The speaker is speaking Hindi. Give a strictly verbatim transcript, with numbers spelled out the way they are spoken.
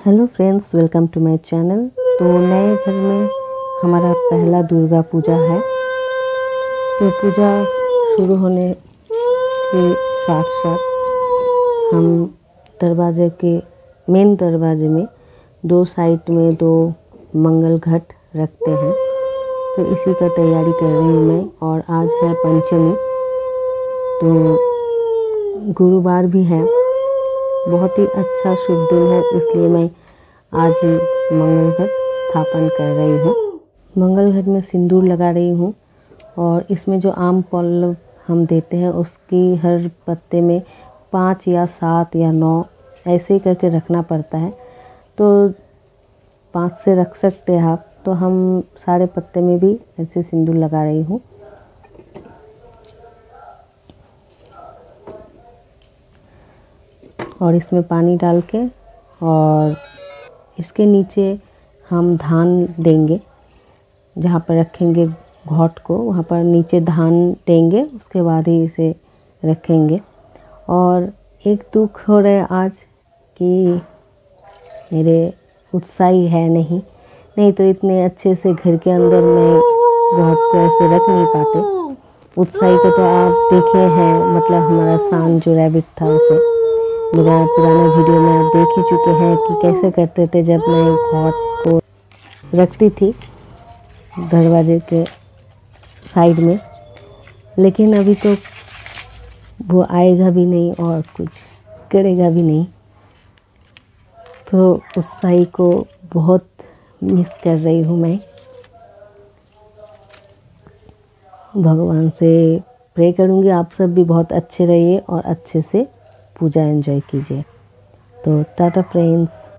Hello friends, welcome to my channel. तो नए घर में हमारा पहला दुर्गा पूजा है। तो पूजा शुरू होने के साथ साथ हम दरवाजे के मेन दरवाजे में दो साइड में दो मंगल घट रखते हैं। तो इसी का तैयारी कर रही हूँ मैं। और आज है पंचमी, तो गुरुवार भी है, बहुत ही अच्छा शुभ दिन है, इसलिए मैं आज ही मंगल घट स्थापन कर रही हूँ। मंगल घट में सिंदूर लगा रही हूँ और इसमें जो आम पल्लव हम देते हैं उसकी हर पत्ते में पाँच या सात या नौ ऐसे ही करके रखना पड़ता है। तो पाँच से रख सकते हैं आप। तो हम सारे पत्ते में भी ऐसे सिंदूर लगा रही हूँ। और इसमें पानी डाल के और इसके नीचे हम धान देंगे। जहाँ पर रखेंगे घॉट को वहाँ पर नीचे धान देंगे, उसके बाद ही इसे रखेंगे। और एक दुख हो रहा है आज कि मेरे उत्साही है नहीं नहीं तो इतने अच्छे से घर के अंदर में घॉट को ऐसे रख नहीं पाते। उत्साही को तो आप देखे हैं, मतलब हमारा सान जो रैबिट था उसे मेरा पुराना वीडियो में आप देख ही चुके हैं कि कैसे करते थे जब मैं घॉट को रखती थी दरवाजे के साइड में। लेकिन अभी तो वो आएगा भी नहीं और कुछ करेगा भी नहीं। तो उत्साही को बहुत मिस कर रही हूँ मैं। भगवान से प्रे करूँगी आप सब भी बहुत अच्छे रहिए और अच्छे से पूजा एंजॉय कीजिए। तो टाटा फ्रेंड्स।